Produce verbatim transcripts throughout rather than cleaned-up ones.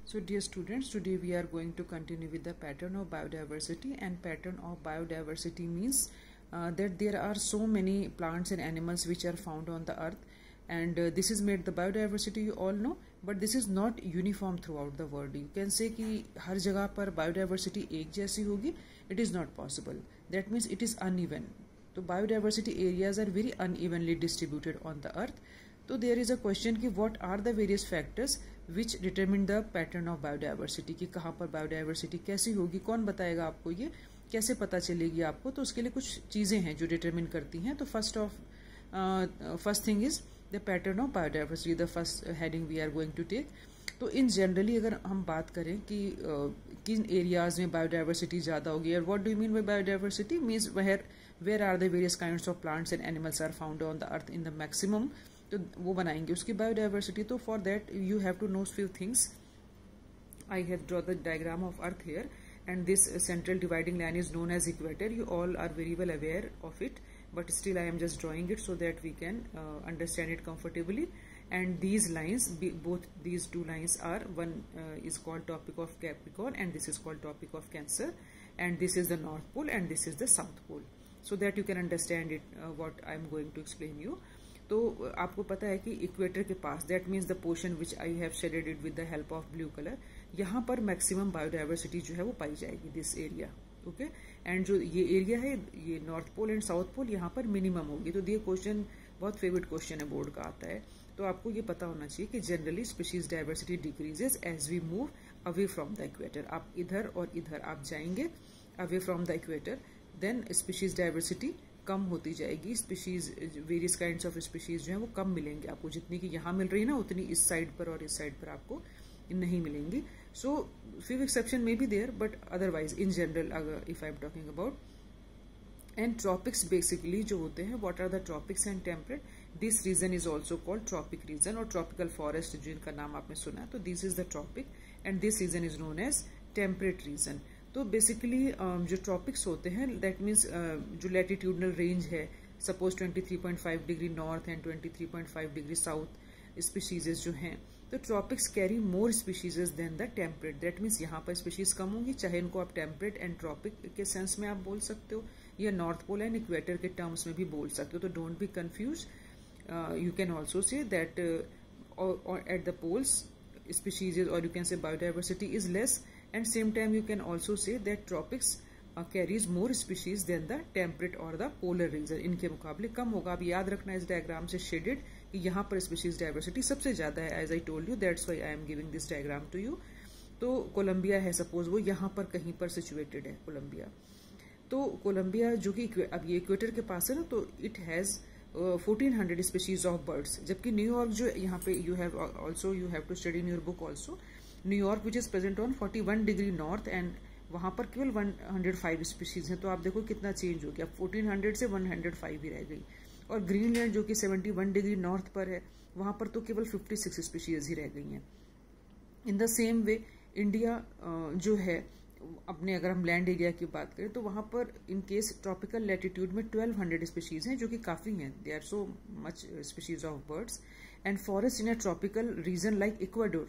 So dear students, today we are going to continue with the pattern of biodiversity, and pattern of biodiversity means uh, that there are so many plants and animals which are found on the earth, and uh, this is made the biodiversity, you all know, but this is not uniform throughout the world. You can say कि हर जगह पर biodiversity एक जैसी होगी, it is not possible. That means it is uneven. So biodiversity areas are very unevenly distributed on the earth. तो there is a question कि what are the various factors which determine the pattern of biodiversity, कि कहाँ पर biodiversity कैसी होगी, कौन बताएगा आपको, ये कैसे पता चलेगी आपको. तो उसके लिए कुछ चीज़ें हैं जो डिटरमिन करती हैं. तो first of first thing is the pattern of biodiversity, the first heading we are going to take. तो इन जनरली अगर हम बात करें कि uh, किन एरियाज में बायोडाइवर्सिटी ज़्यादा होगी, और what do you mean by biodiversity means where where are the various kinds of plants and animals are found on the earth in the maximum. तो वो बनाएंगे उसकी बायोडाइवर्सिटी. तो for that you have to know few things. I have draw the diagram of earth here, and this central dividing line is known as equator. You all are very well aware of it, but still I am just drawing it so that we can uh, understand it comfortably. And these lines, be, both these two lines are, one uh, is called Tropic of Capricorn and this is called Tropic of Cancer, and this is the North Pole and this is the South Pole, so that you can understand it uh, what I am going to explain you. तो आपको पता है कि equator के पास, that means the portion which I have shaded it with the help of blue colour, यहाँ पर maximum biodiversity जो है वो पाई जाएगी, दिस एरिया. ओके, एंड जो ये एरिया है, ये north pole and south pole, यहाँ पर मिनिमम होगी. तो ये क्वेश्चन बहुत फेवरेट क्वेश्चन है, बोर्ड का आता है. तो आपको ये पता होना चाहिए कि generally species diversity decreases as we move away from the equator. आप इधर और इधर आप जाएंगे away from the equator, then species diversity कम होती जाएगी. Species, various kinds of species जो है वो कम मिलेंगे आपको. जितनी की यहाँ मिल रही है ना, उतनी इस साइड पर और इस साइड पर आपको नहीं मिलेंगी. So few exception may be there, but otherwise in general if I am talking about. And tropics basically जो होते हैं, what are the tropics and temperate, this region is also called tropic region, और tropical forest जिनका नाम आपने सुना है. तो this is the tropic and this region is known as temperate region. तो बेसिकली uh, जो ट्रॉपिक्स होते हैं, दैट मीन्स uh, जो लैटिट्यूडनल रेंज है, suppose twenty three point five degree north and twenty three point five degree south specieses जो हैं, तो tropics carry more specieses than the temperate. That means यहाँ पर स्पीशीज कम होंगी, चाहे इनको आप टेम्परेट एंड ट्रॉपिक के सेंस में आप बोल सकते हो, या नॉर्थ पोल एंड इक्वेटर के टर्म्स में भी बोल सकते हो. तो don't be confuse. You can also say that at the poles species, or you can say biodiversity is less, and same time you can also say that tropics uh, carries more species than the temperate or the polar region. इनके मुकाबले कम होगा. अब याद रखना इस diagram से shaded कि यहाँ पर स्पीशीज डाइवर्सिटी सबसे ज्यादा है. As I told you, that's why I am giving this diagram to you. तो कोलंबिया है, सपोज वो यहाँ पर कहीं पर सिचुएटेड है कोलंबिया. तो कोलंबिया जो कि अब ये इक्वेटर के पास है ना, तो it has fourteen hundred species of birds. जबकि न्यूयॉर्क जो यहाँ पे you have also you have to study in your book also, New York which is present on forty one degree north, and वहां पर केवल वन हंड्रेड फाइव स्पीशीज हैं. तो आप देखो कितना चेंज हो गया, फोर्टीन हंड्रेड से वन हंड्रेड फाइव ही रह गई. और ग्रीनलैंड जो कि सेवेंटी वन डिग्री नॉर्थ पर है, वहां पर तो केवल फिफ्टी सिक्स स्पीशीज ही रह गई हैं. In the same way India जो है, अपने अगर हम लैंड एरिया की बात करें, तो वहां पर इन केस ट्रॉपिकल लैटिट्यूड में ट्वेल्व हंड्रेड स्पीशीज हैं, जो कि काफी हैं. They are so much species of birds. And forest in a tropical region like Ecuador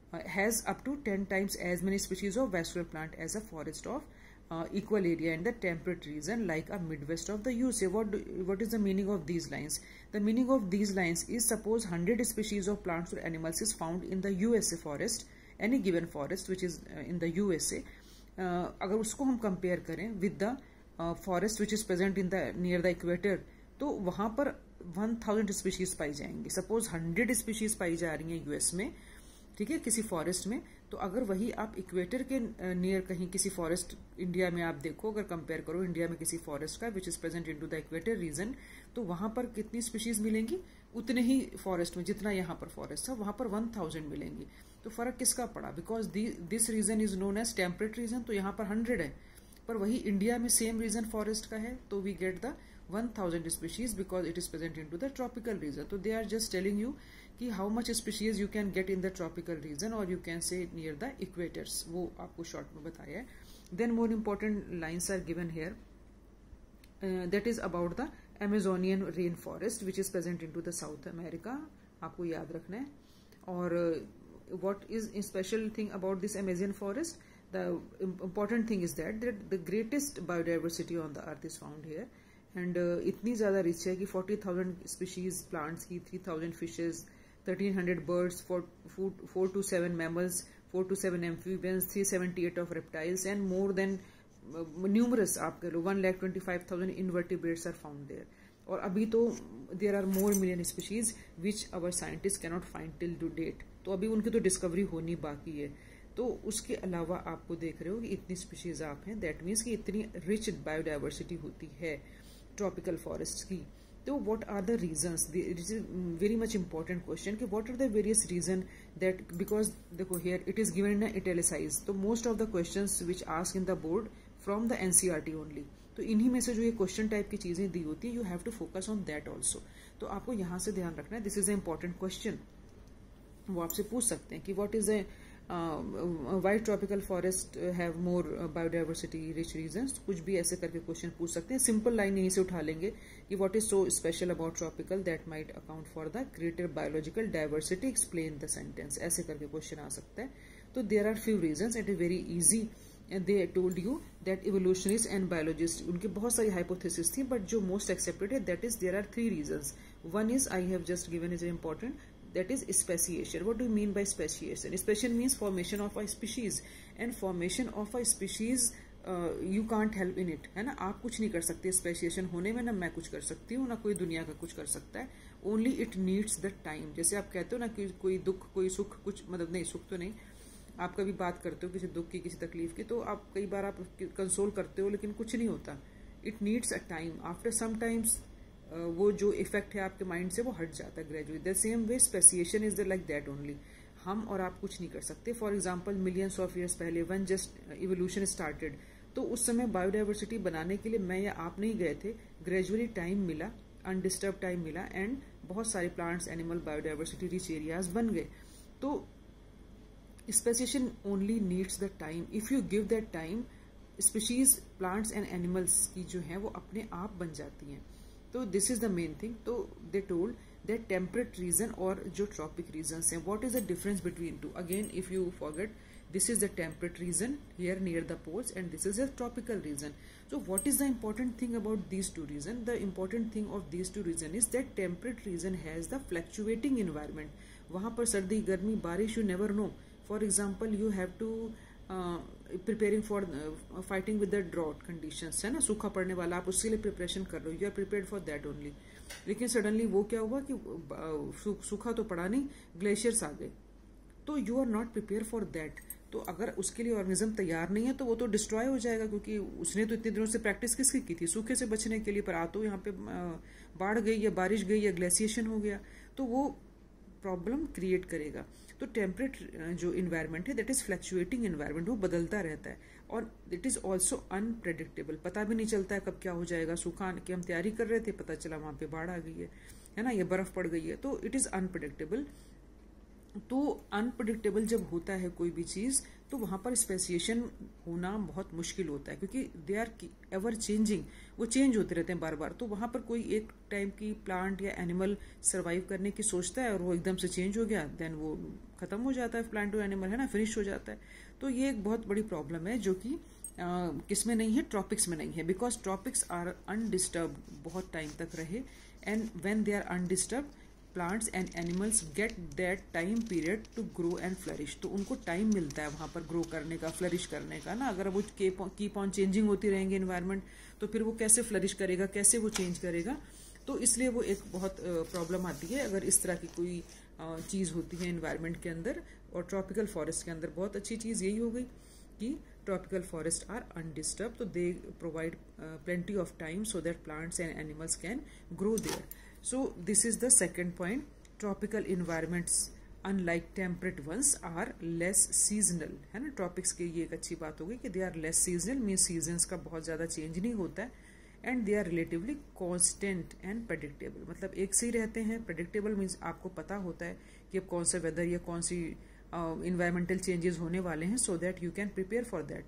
has up to ten times as many species of vascular plant as a forest of equal area in the temperate region like a Midwest of the USA. What what is the meaning of these lines? The meaning of these lines is suppose hundred species of plants और animals is found in the USA forest, any given forest which is in the USA. Uh, अगर उसको हम compare करें with the forest which is present in the near the equator, तो वहां पर one thousand species पाई जाएंगी. Suppose hundred species पाई जा रही हैं यूएस में, ठीक है, किसी फॉरेस्ट में. तो अगर वही आप इक्वेटर के नियर uh, कहीं किसी फॉरेस्ट इंडिया में आप देखो, अगर कंपेयर करो इंडिया में किसी फॉरेस्ट का which is present in to the equator region, तो वहां पर कितनी स्पीशीज मिलेंगी? उतने ही फॉरेस्ट में जितना यहाँ पर फॉरेस्ट था, वहां पर वन थाउजेंड मिलेंगी. तो फर्क किसका पड़ा? Because this region is known as temperate region, तो यहाँ पर हंड्रेड है, पर वही इंडिया में सेम रीजन फॉरेस्ट का है, तो we get the one thousand species because it is present in to the tropical region. तो they are just telling you कि how much species you can get in the tropical region, और you can say near the equators. वो आपको short में बताया है. Then more important lines are given here, that is about the Amazonian rainforest which is present into the South America. आपको याद रखना है. और what is a special thing about this Amazon forest? The important thing is that, that the greatest biodiversity on the earth is found here, and uh, इतनी ज़्यादा rich है कि forty thousand species plants की, three thousand fishes, thirteen hundred birds, four to seven mammals, four to seven amphibians, three seventy-eight of reptiles, and more than uh, numerous आप कह लो one lakh twenty-five thousand invertebrates are found there. और अभी तो there are more million species which our scientists cannot find till to date. तो अभी उनकी तो discovery होनी बाकी है. तो उसके अलावा आपको देख रहे हो कि इतनी स्पीशीज आप हैं, दैट मीन्स कि इतनी रिच बायोडाइवर्सिटी होती है ट्रॉपिकल फॉरेस्ट की. तो what are the reasons? It is very much important question कि what are the various region that, because देखो here it is given in italicise. तो most of the questions which ask in the board from the NCERT only. तो इन्हीं में से जो ये question type की चीजें दी होती है, you have to focus on that also. तो आपको यहाँ से ध्यान रखना है, this is a important question. वो आपसे पूछ सकते हैं कि what is a why tropical forest have more biodiversity rich regions. कुछ भी ऐसे करके क्वेश्चन पूछ सकते हैं. सिंपल लाइन यहीं से उठा लेंगे कि what is so special about tropical that might account for the greater biological diversity, explain the sentence. ऐसे करके क्वेश्चन आ सकता है. तो there are few reasons, it is very easy. They told you that evolutionist and biologist, उनकी बहुत सारी hypothesis थी, बट जो मोस्ट एक्सेप्टेड है that is there are three reasons. One is I have just given is important, that is speciation. What do you mean by speciation? Speciation means formation of a species, and formation of a species uh, you can't help in it, है ना. आप कुछ नहीं कर सकते speciation होने में, ना मैं कुछ कर सकती हूँ, ना कोई दुनिया का कुछ कर सकता है. Only it needs the time. जैसे आप कहते हो ना कि कोई दुख, कोई सुख, कुछ मतलब नहीं, सुख तो नहीं, आप कभी बात करते हो किसी दुख की, किसी तकलीफ की, तो आप कई बार आप कंसोल करते हो, लेकिन कुछ नहीं होता. It needs a time. After some times वो जो इफेक्ट है आपके माइंड से वो हट जाता है gradually. The same way speciation is the like that only. हम और आप कुछ नहीं कर सकते. For example millions of years पहले वन जस्ट इवोल्यूशन स्टार्टेड, तो उस समय बायोडाइवर्सिटी बनाने के लिए मैं या आप नहीं गए थे, ग्रेजुअली टाइम मिला, अनडिस्टर्ब टाइम मिला, एंड बहुत सारे plants, animal, biodiversity rich areas बन गए. तो speciation only needs the time. If you give that time, species, plants and animals की जो है वो अपने आप बन जाती हैं. तो this is the main thing. तो they told that temperate region और जो ट्रॉपिक रीजन्स हैं, what is the difference between two. Again if you forget, this is the temperate region here near the poles, and this is a tropical region. So what is the important thing about these two regions? The important thing of these two regions is that temperate region has the fluctuating environment. वहाँ पर सर्दी, गर्मी, बारिश, you never know. For example, you have to uh, preparing for uh, fighting with the drought conditions, है ना, सूखा पड़ने वाला, आप उसके लिए प्रिपरेशन कर रहे हो, you are prepared for that only. लेकिन सडनली वो क्या हुआ कि uh, सूखा तो पड़ा नहीं, ग्लेशियर्स आ गए, तो you are not prepare for that. तो अगर उसके लिए ऑर्गेनिज्म तैयार नहीं है तो वो तो डिस्ट्रॉय हो जाएगा, क्योंकि उसने तो इतने दिनों से प्रैक्टिस किसकी की थी, सूखे से बचने के लिए. पर आ तो यहाँ पे बाढ़ गई या बारिश गई या ग्लेशिएशन हो गया, तो वो प्रॉब्लम क्रिएट करेगा. तो टेम्परेट जो इन्वायरमेंट है दैट इज फ्लक्चुएटिंग इन्वायरमेंट, वो बदलता रहता है, और इट इज ऑल्सो अनप्रेडिक्टेबल. पता भी नहीं चलता है कब क्या हो जाएगा. सूखा की हम तैयारी कर रहे थे, पता चला वहां पे बाढ़ आ गई है, है ना, ये बर्फ पड़ गई है. तो इट इज अनप्रेडिक्टेबल. तो अनप्रेडिक्टेबल जब होता है कोई भी चीज, तो वहां पर स्पेसिएशन होना बहुत मुश्किल होता है, क्योंकि दे आर एवर चेंजिंग, वो चेंज होते रहते हैं बार बार. तो वहां पर कोई एक टाइप की प्लांट या एनिमल सरवाइव करने की सोचता है और वो एकदम से चेंज हो गया, देन वो खत्म हो जाता है, प्लांट और एनिमल, है ना, फिनिश हो जाता है. तो ये एक बहुत बड़ी प्रॉब्लम है जो कि किसमें नहीं है, ट्रॉपिक्स में नहीं है, बिकॉज ट्रॉपिक्स आर अनडिस्टर्ब, बहुत टाइम तक रहे, and when they are undisturb, plants and animals get that time period to grow and flourish. तो उनको टाइम मिलता है वहां पर ग्रो करने का, फ्लरिश करने का ना. अगर वो कीप ऑन चेंजिंग होती रहेंगे इन्वायरमेंट, तो फिर वो कैसे फ्लरिश करेगा, कैसे वो चेंज करेगा. तो इसलिए वो एक बहुत प्रॉब्लम आती है अगर इस तरह की कोई चीज़ होती है इन्वायरमेंट के अंदर. और ट्रॉपिकल फॉरेस्ट के अंदर बहुत अच्छी चीज़ यही हो गई कि ट्रॉपिकल फॉरेस्ट आर अनडिस्टर्ब, तो they provide plenty of time so that plants and animals can grow there. So this is the second point. Tropical environments, unlike temperate ones, are less seasonal, है ना. Tropics की ये एक अच्छी बात होगी कि they are less seasonal, means seasons का बहुत ज़्यादा चेंज नहीं होता है, and they are relatively constant and predictable. मतलब एक से ही रहते हैं. प्रेडिक्टेबल मीन्स आपको पता होता है कि अब कौन सा वेदर या कौन सी इन्वायरमेंटल चेंजेस होने वाले हैं, so that you can prepare for that.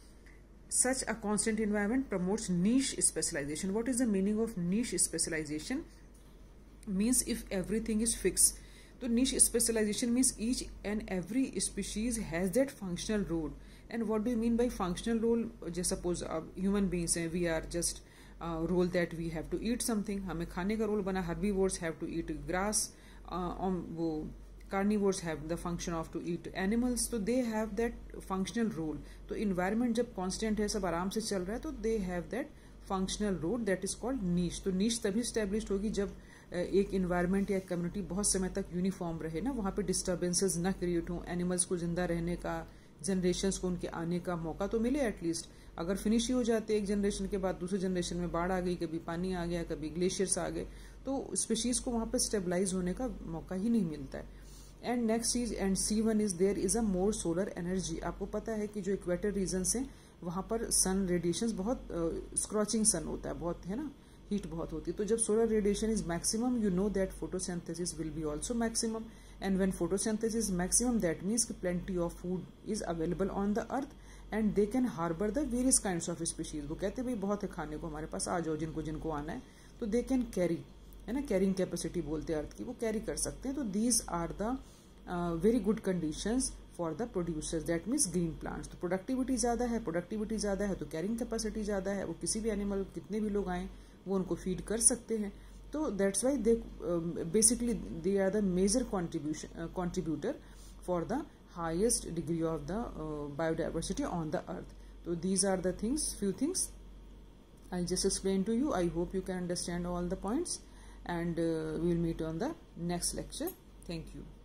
Such a constant environment promotes niche specialization. What is the meaning of niche specialization? Means if everything is fixed, तो niche specialization means each and every species has that functional role. And what do you mean by functional role? Just suppose uh, human beings हैं, we are just uh, role that we have to eat something, हमें खाने का role बना, herbivores have to eat grass, uh, um, वो carnivores have the function of to eat animals, तो they have that functional role. तो environment जब constant है, सब आराम से चल रहा है, तो they have that functional role that is called niche. तो niche तभी established होगी जब एक इन्वायरमेंट या कम्युनिटी बहुत समय तक यूनिफॉर्म रहे ना, वहाँ पे डिस्टर्बेंसेस ना क्रिएट हों, एनिमल्स को जिंदा रहने का, जनरेशन्स को उनके आने का मौका तो मिले एटलीस्ट. अगर फिनिश ही हो जाते एक जनरेशन के बाद दूसरे जनरेशन में बाढ़ आ गई, कभी पानी आ गया, कभी ग्लेशियर्स आ गए, तो स्पीशीज़ को वहाँ पे स्टेबलाइज होने का मौका ही नहीं मिलता है. एंड नेक्स्ट चीज and C one is there is a more solar energy. आपको पता है कि जो इक्वेटर रीजन्स हैं वहाँ पर सन रेडिएशन बहुत स्क्रॉचिंग सन होता है, बहुत है ना, हीट बहुत होती है. तो जब solar radiation is maximum, you know that photosynthesis will be also maximum. And when photosynthesis is maximum, that means कि plenty of food is available on the earth and they can harbour the various kinds of species. वो कहते हैं भाई बहुत है खाने को हमारे पास, आ जाओ जिनको जिनको आना है, तो दे कैन कैरी, है ना, कैरिंग कैपेसिटी बोलते हैं अर्थ की, वो कैरी कर सकते हैं. तो these are the very good conditions for the producers, that means green plants. तो प्रोडक्टिविटी ज़्यादा है, प्रोडक्टिविटी ज़्यादा है तो कैरिंग कैपेसिटी ज़्यादा है, वो किसी भी एनिमल, कितने भी लोग आएँ वो उनको फीड कर सकते हैं. तो that's why they basically they are the major contribution contributor for the highest degree of the biodiversity on the earth. तो these are the things, few things I just explained to you. I hope you can understand all the points, and uh, we will meet on the next lecture. Thank you.